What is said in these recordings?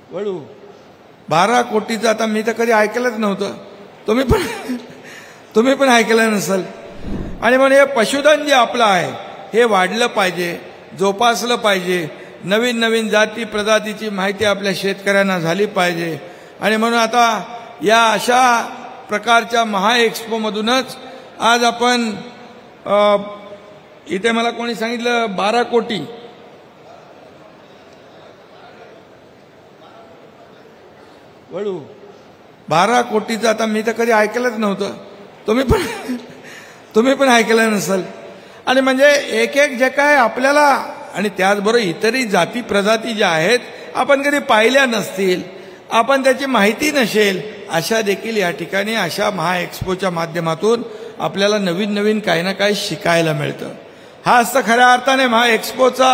वळू 12 कोटीचं आता मी तर कधी ऐकलंच नव्हतं, तुम्ही पण ऐकलं नसेल. आणि म्हणजे पशुधन जे आपलं आहे हे वाढलं पाहिजे, जोपासलं पाहिजे. नवीन नवीन जाती प्रजातीची माहिती आपल्या शेतकऱ्यांना झाली पाहिजे. आणि म्हणून आता या अशा प्रकारच्या महाएक्स्पोमधूनच आज आपण इथे मला कोणी सांगितलं 12 कोटी वळू 12 कोटीचं आता मी तर कधी ऐकलंच नव्हतं, तुम्ही पण ऐकलं नसेल. आणि म्हणजे एक एक जे काय आपल्याला आणि त्याचबरोबर इतरही जाती प्रजाती ज्या आहेत आपण कधी पाहिल्या नसतील, आपण त्याची माहिती नसेल, अशा देखील या ठिकाणी अशा महाएक्स्पोच्या माध्यमातून आपल्याला नवीन नवीन काही ना काही शिकायला मिळतं. हा असं खऱ्या अर्थाने महाएक्स्पोचा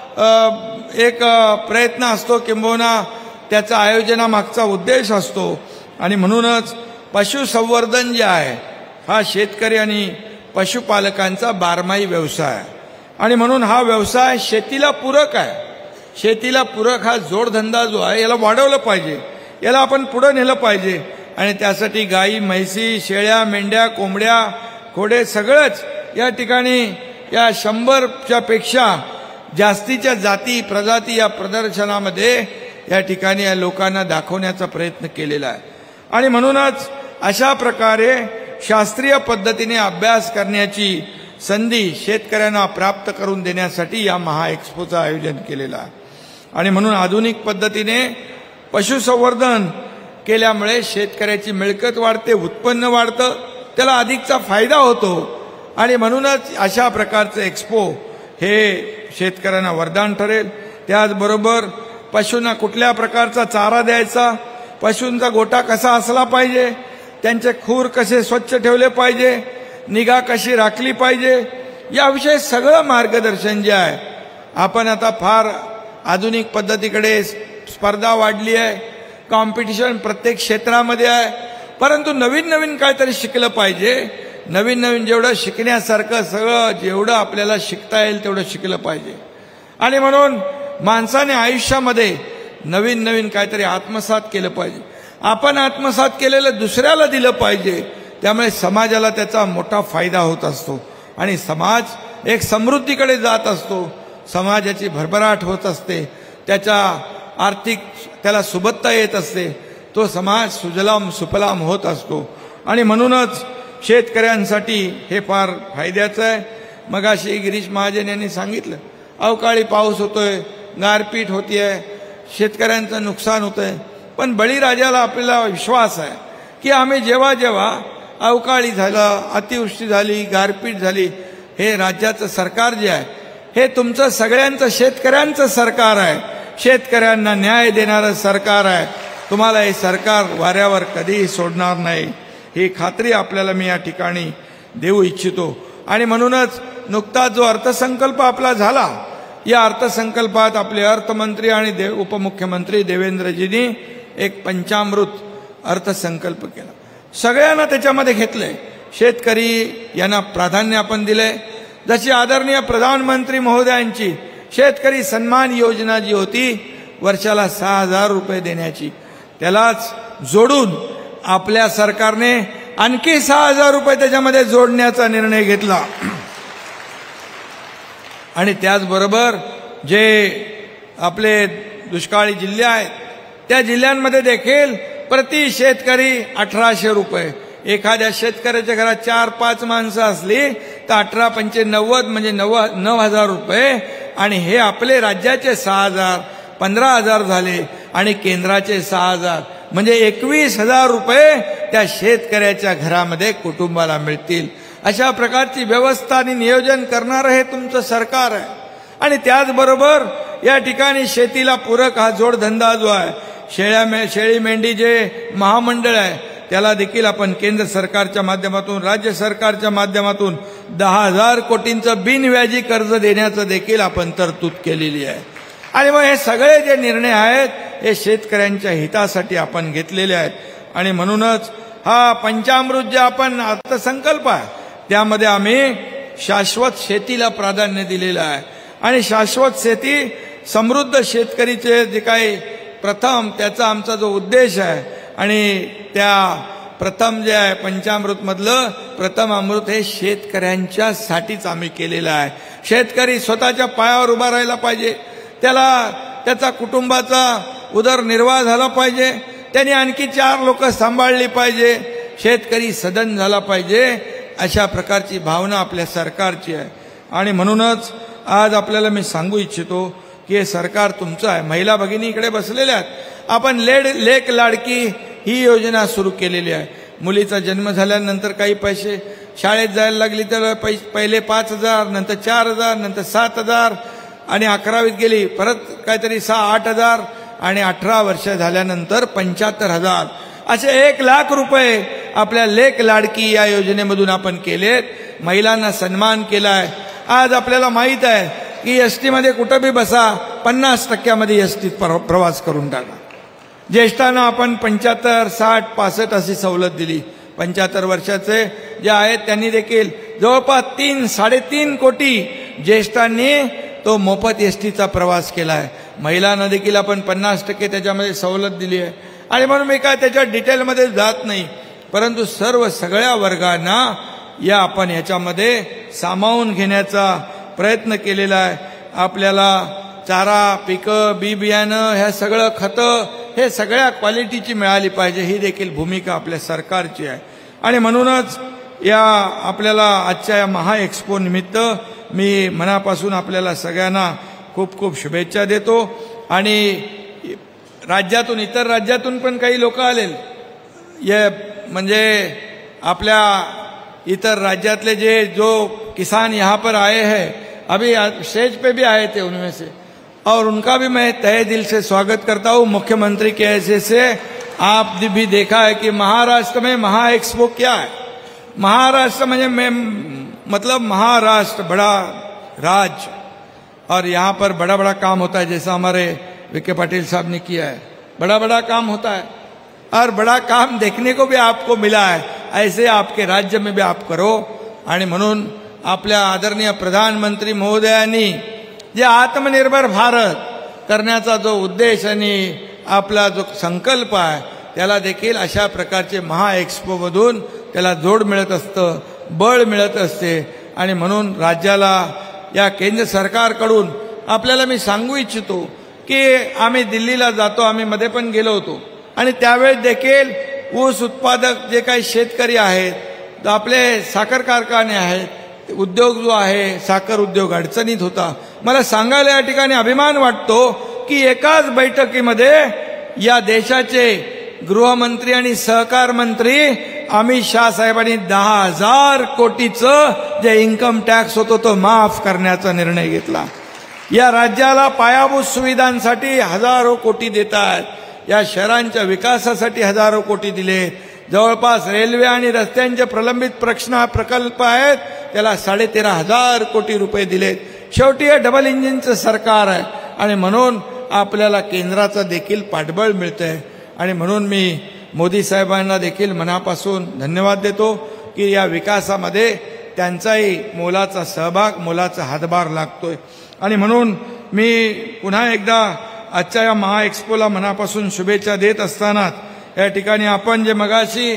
एक प्रयत्न असतो, किंबहुना त्याचा आयोजनामागचा उद्देश असतो. आणि म्हणूनच पशुसंवर्धन जे आहे हा शेतकरी आणि पशुपालकांचा बारमाही व्यवसाय आहे. आणि म्हणून हा व्यवसाय शेतीला पूरक आहे. शेतीला पूरक हा जोडधंदा जो आहे याला वाढवलं पाहिजे, याला आपण पुढे नेलं पाहिजे. आणि त्यासाठी गाई, म्हैसी, शेळ्या, मेंढ्या, कोंबड्या, घोडे सगळंच या ठिकाणी या 100च्या पेक्षा जास्तीच्या जाती प्रजाती या प्रदर्शनामध्ये या ठिकाणी या लोकांना दाखवण्याचा प्रयत्न केलेला आहे. आणि म्हणूनच अशा प्रकारे शास्त्रीय पद्धतीने अभ्यास करण्याची संधी शेतकऱ्यांना प्राप्त करून देण्यासाठी या महाएक्स्पोचं आयोजन केलेलं आहे. आणि म्हणून आधुनिक पद्धतीने पशुसंवर्धन केल्यामुळे शेतकऱ्याची मिळकत वाढते, उत्पन्न वाढतं, त्याला अधिकचा फायदा होतो. आणि म्हणूनच अशा प्रकारचं एक्स्पो हे शेतकऱ्यांना वरदान ठरेल. त्याचबरोबर पशूंना कुठल्या प्रकारचा चारा द्यायचा, पशूंचा गोठा कसा असला पाहिजे, त्यांचे खूर कसे स्वच्छ ठेवले पाहिजे, निगा कशी राखली पाहिजे, याविषयी सगळं मार्गदर्शन जे आहे. आपण आता फार आधुनिक पद्धतीकडे स्पर्धा वाढली आहे, कॉम्पिटिशन प्रत्येक क्षेत्रामध्ये आहे, परंतु नवीन नवीन काहीतरी शिकलं पाहिजे. नवीन नवीन जेवढं शिकण्यासारखं सगळं जेवढं आपल्याला शिकता येईल तेवढं शिकलं पाहिजे. आणि म्हणून माणसाने आयुष्यामध्ये नवीन नवीन काहीतरी आत्मसात केलं पाहिजे. आपण आत्मसात केलेलं दुसऱ्याला दिलं पाहिजे. त्यामुळे समाजाला त्याचा मोठा फायदा होत असतो आणि समाज एक समृद्धीकडे जात असतो, समाजाची भरभराट होत असते, त्याच्या आर्थिक त्याला सुबत्ता येत असते, तो समाज सुजलाम सुफलाम होत असतो. आणि म्हणूनच शेतकऱ्यांसाठी हे फार फायद्याचं आहे. मगाशी गिरीश महाजन यांनी सांगितलं, अवकाळी पाऊस होतोय, गारपीट होतीये, शेतकऱ्यांचं नुकसान होतंय. पण बळीराजाला आपल्याला विश्वास आहे की आम्ही जेव्हा जेव्हा अवकाळी झालं, अतिवृष्टी झाली, गारपीट झाली, हे राज्याचं सरकार जे आहे हे तुमचं सगळ्यांचं शेतकऱ्यांचं सरकार आहे, शेतकऱ्यांना न्याय देणारं सरकार आहे. तुम्हाला हे सरकार वाऱ्यावर कधीही सोडणार नाही, ही खात्री आपल्याला मी या ठिकाणी देऊ इच्छितो. आणि म्हणूनच नुकताच जो अर्थसंकल्प आपला झाला, या अर्थसंकल्पात आपले अर्थमंत्री आणि उपमुख्यमंत्री देवेंद्रजींनी एक पंचामृत अर्थसंकल्प केला. सगळ्यांना त्याच्यामध्ये घेतलंय. शेतकरी यांना प्राधान्य आपण दिलंय. जशी आदरणीय प्रधानमंत्री महोदयांची शेतकरी सन्मान योजना जी होती वर्षाला 6,000 रुपये देण्याची, त्यालाच जोडून आपल्या सरकारने आणखी 6,000 रुपये त्याच्यामध्ये जोडण्याचा निर्णय घेतला. आणि त्याचबरोबर जे आपले दुष्काळी जिल्हे आहेत त्या जिल्ह्यांमध्ये देखील प्रति शेतकरी 1,800 रुपये. एखाद्या शेतकऱ्याच्या घरात 4-5 माणसं असली तर 18×5 म्हणजे 9,000 रुपये. आणि हे आपले राज्याचे 6,000, 15,000 झाले आणि केंद्राचे 6,000 म्हणजे 21,000 रुपये त्या शेतकऱ्याच्या घरामध्ये कुटुंबाला मिळतील. अशा प्रकारची व्यवस्था आणि नियोजन करणारं हे तुमचं सरकार आहे. आणि त्याचबरोबर या ठिकाणी शेतीला पूरक हा जोडधंदा जो आहे, शेळी मेंढी जे महामंडळ आहे त्याला देखील आपण केंद्र सरकारच्या माध्यमातून, राज्य सरकारच्या माध्यमातून 10,000 कोटींचं बिनव्याजी कर्ज देण्याचं देखील आपण तरतूद केलेली आहे. आणि मग हे सगळे जे निर्णय आहेत हे शेतकऱ्यांच्या हितासाठी आपण घेतलेले आहेत. आणि म्हणूनच हा पंचामृत जे आपण अर्थसंकल्प आहे त्यामध्ये आम्ही शाश्वत शेतीला प्राधान्य दिलेलं आहे. आणि शाश्वत शेती, समृद्ध शेतकरीचे जे काही प्रथम त्याचा आमचा जो उद्देश आहे आणि त्या प्रथम जे आहे पंचामृतमधलं प्रथम अमृत हे शेतकऱ्यांच्या साठीच आम्ही केलेलं आहे. शेतकरी स्वतःच्या पायावर उभा राहायला पाहिजे, त्याला त्याचा कुटुंबाचा उदरनिर्वाह झाला पाहिजे, त्यांनी आणखी 4 लोक सांभाळली पाहिजे, शेतकरी सदन झाला पाहिजे, अशा प्रकारची भावना आपल्या सरकारची आहे. आणि म्हणूनच आज आपल्याला मी सांगू इच्छितो की हे सरकार तुमचं आहे. महिला भगिनी इकडे बसलेल्या आहेत. आपण लेक लाडकी ही योजना सुरू केलेली आहे. मुलीचा जन्म झाल्यानंतर काही पैसे, शाळेत जायला लागली तर पहिले 5,000, नंतर 4,000, नंतर 7,000 आणि 11वीत गेली परत काहीतरी 6-8,000 आणि 18 वर्ष झाल्यानंतर 75,000 असे 1,00,000 रुपये आपल्या लेक लाडकी या योजनेमधून आपण केलेत. महिलांना सन्मान केलाय. आज आपल्याला माहित आहे की एसटी मध्ये कुठं बी बसा 50% एसटीत प्रवास करून टाका. ज्येष्ठांना आपण 75, 60, 65 अशी सवलत दिली. 75 वर्षाचे जे आहेत त्यांनी देखील जवळपास 3-3.5 कोटी ज्येष्ठांनी तो मोफत एसटीचा प्रवास केलाय. महिलांना देखील आपण 50% त्याच्यामध्ये सवलत दिली आहे. आणि म्हणून मी काय त्याच्या डिटेलमध्ये जात नाही, परंतु सगळ्या वर्गांना या आपण याच्यामध्ये सामावून घेण्याचा प्रयत्न केलेला आहे. आपल्याला चारा, पिकं, बी बियाणं, ह्या सगळं खतं हे सगळ्या क्वालिटीची मिळाली पाहिजे, ही देखील भूमिका आपल्या सरकारची आहे. आणि म्हणूनच या आपल्याला आजच्या या महाएक्स्पो निमित्त मी मनापासून आपल्याला सगळ्यांना खूप खूप शुभेच्छा देतो. आणि राज्यातून, इतर राज्यातून पण काही लोक आले, ये म्हणजे आपल्या इतर राज्यातले जो किसान यहाँ पर आए हैं, अभी स्टेज पे भी आए थे उनमें से, और उनका भी मैं तहे दिल से स्वागत करता हूँ. मुख्यमंत्री के ऐसे से आप भी देखा है कि महाराष्ट्र में महाएक्सपो क्या है. महाराष्ट्र मतलब महाराष्ट्र बड़ा राज्य, और यहाँ पर बड़ा बड़ा काम होता है. जैसा हमारे विखे पाटिल साहब ने किया है, बड़ा बड़ा काम होता है और बड़ा काम देखने को भी आपको मिला है. ऐसे आपके राज्य में भी आप करो. आणि म्हणून आपल्या आदरणीय प्रधानमंत्री महोदयांनी जे आत्मनिर्भर भारत करण्याचा जो उद्देश आणि आपला जो संकल्प आहे, त्याला देखील अशा प्रकारचे महाएक्स्पोमधून त्याला जोड मिळत असतं, बळ मिळत असते. आणि म्हणून राज्याला या केंद्र सरकारकडून आपल्याला मी सांगू इच्छितो की आम्ही दिल्लीला जातो, आम्ही मध्ये पण गेलो होतो, आणि त्यावेळेस देखील ऊस उत्पादक जे काही शेतकरी आहेत, आपले साखर कारखाने आहेत, उद्योग जो आहे साखर उद्योग अडचणीत होता. मला सांगायला या ठिकाणी अभिमान वाटतो की एकाच बैठकीमध्ये या देशाचे गृहमंत्री आणि सहकार मंत्री अमित शाह साहेबांनी 10,000 कोटीचं जे इन्कम टॅक्स होतो तो माफ करण्याचा निर्णय घेतला. या राज्याला पायाभूत सुविधांसाठी हजारो कोटी देतात. या शहरांच्या विकासासाठी हजारो कोटी दिले. जवळपास रेल्वे आणि रस्त्यांचे प्रलंबित प्रकल्प आहेत, त्याला 13,500 कोटी रुपये दिलेत. शेवटी हे डबल इंजिनचं सरकार आहे आणि म्हणून आपल्याला केंद्राचं देखील पाठबळ मिळतंय. आणि म्हणून मी मोदी साहेबांना देखील मनापासून धन्यवाद देतो की या विकासामध्ये त्यांचाही मोलाचा सहभाग, मोलाचा हातभार लागतोय. आणि म्हणून मी पुन्हा एकदा आजच्या या महाएक्स्पोला मनापासून शुभेच्छा देत असताना या ठिकाणी आपण जे मगाशी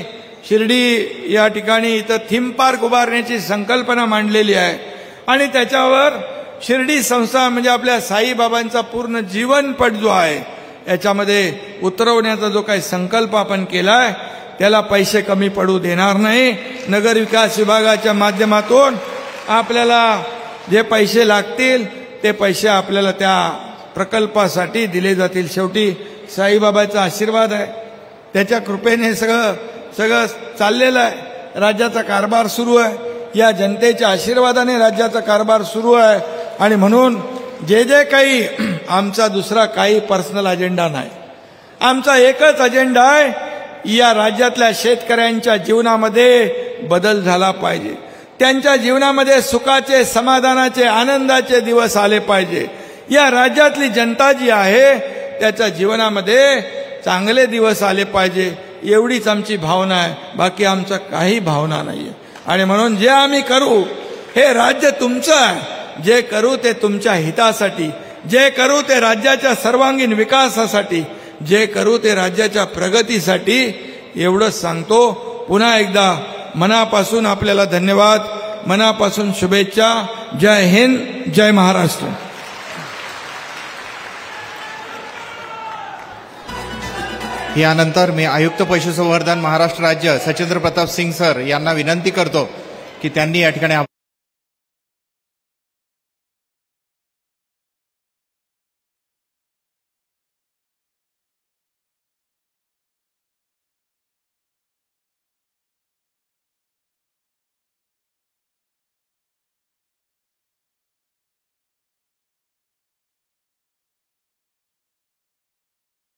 शिर्डी या ठिकाणी इथं थीम पार्क उभारण्याची संकल्पना मांडलेली आहे आणि त्याच्यावर शिर्डी संस्था म्हणजे आपल्या साईबाबांचा पूर्ण जीवनपट जो आहे याच्यामध्ये उतरवण्याचा जो काही संकल्प आपण केलाय त्याला पैसे कमी पडू देणार नाही. नगर विकास विभागाच्या माध्यमातून आपल्याला जे पैसे लागतील ते पैसे आपल्याला त्या प्रकल्पासाठी दिले जातील. शेवटी साईबाबाचा आशीर्वाद आहे, त्याच्या कृपेने सगळं चाललेलं आहे. राज्याचा कारभार सुरू आहे, या जनतेच्या आशीर्वादाने राज्याचा कारभार सुरू आहे. आणि म्हणून जे काही आमचा दुसरा काही पर्सनल अजेंडा नाही, आमचा एकच अजेंडा आहे, या राज्यातल्या शेतकऱ्यांच्या जीवनामध्ये बदल झाला पाहिजे. त्यांच्या जीवनामध्ये सुखाचे, समाधानाचे, आनंदाचे दिवस आले पाहिजे. या राज्यातली जनता जी आहे त्याच्या जीवनामध्ये चांगले दिवस आले पाहिजे, एवढीच आमची भावना आहे. बाकी आमचा काही भावना नाहीये. आणि म्हणून जे आम्ही करू हे राज्य तुमचं आहे. जे करू ते तुमच्या हितासाठी, जे करू ते राज्याच्या सर्वांगीण विकासासाठी, जे करू ते राज्याच्या प्रगतीसाठी एवढंच सांगतो. पुन्हा एकदा मनापासून आपल्याला धन्यवाद, मनापासून शुभेच्छा. जय हिंद, जय महाराष्ट्र. यानंतर मी आयुक्त पशुसंवर्धन महाराष्ट्र राज्य सचिंद्र प्रताप सिंग सर यांना विनंती करतो की त्यांनी या ठिकाणी